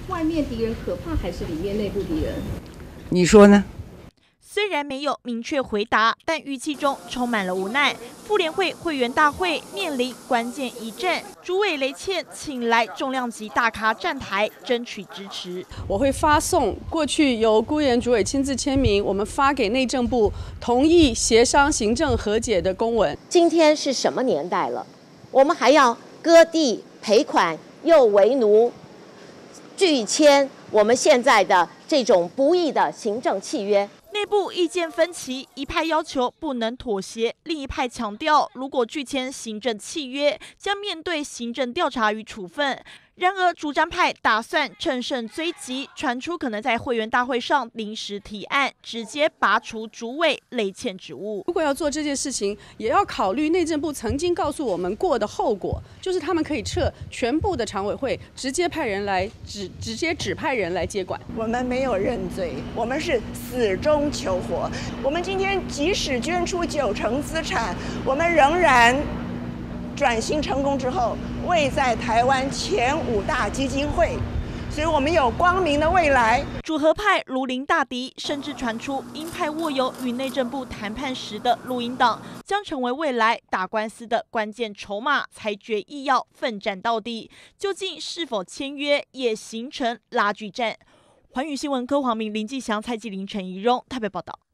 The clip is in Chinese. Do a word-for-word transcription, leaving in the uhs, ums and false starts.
外面敌人可怕，还是里面内部敌人？ 你说呢？ 虽然没有明确回答，但语气中充满了无奈。妇联会会员大会面临关键一战，主委雷倩请来重量级大咖站台，争取支持。 我会发送过去由辜研主委亲自签名，我们发给内政部同意协商行政和解的公文。 今天是什么年代了？我们还要割地赔款又为奴，拒签我们现在的这种不义的行政契约。 内部意见分歧，一派要求不能妥协，另一派强调，如果拒签行政契约，将面对行政调查与处分。然而，主张派打算乘胜追击，传出可能在会员大会上临时提案，直接拔除主委雷倩职务。 如果要做这件事情，也要考虑内政部曾经告诉我们过的后果，就是他们可以撤全部的常委会，直接派人来直直接指派人来接管。 我们没有认罪，我们是死中求活。我们今天即使捐出九成资产，我们仍然转型成功之后，位在台湾前五大基金会，所以我们有光明的未来。 主和派如临大敌，甚至传出鹰派握有与内政部谈判时的录音档，将成为未来打官司的关键筹码，裁决意要奋战到底。究竟是否签约，也形成拉锯战。环宇新闻柯黄明、林继祥、蔡继林、陈怡蓉台北报道。